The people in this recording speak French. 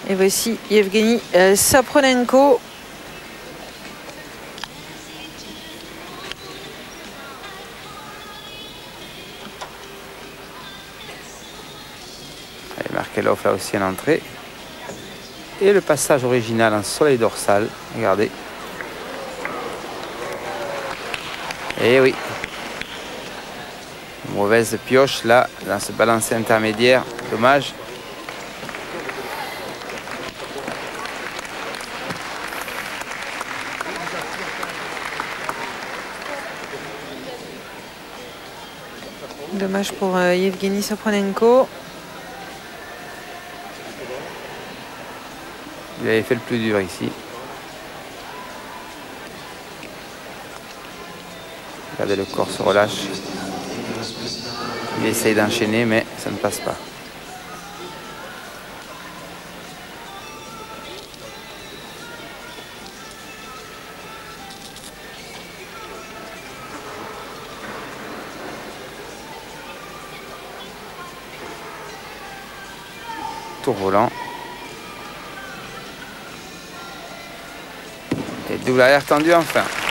Et voici Yevgeny Sapronenko. Et Markelov là aussi en entrée. Et le passage original en soleil dorsal. Regardez. Et oui. Mauvaise pioche là, dans ce balancé intermédiaire. Dommage. Dommage pour Yevgeny Sapronenko. Il avait fait le plus dur ici. Regardez, le corps se relâche. Il essaye d'enchaîner, mais ça ne passe pas. Tour volant. Et double arrière tendu enfin.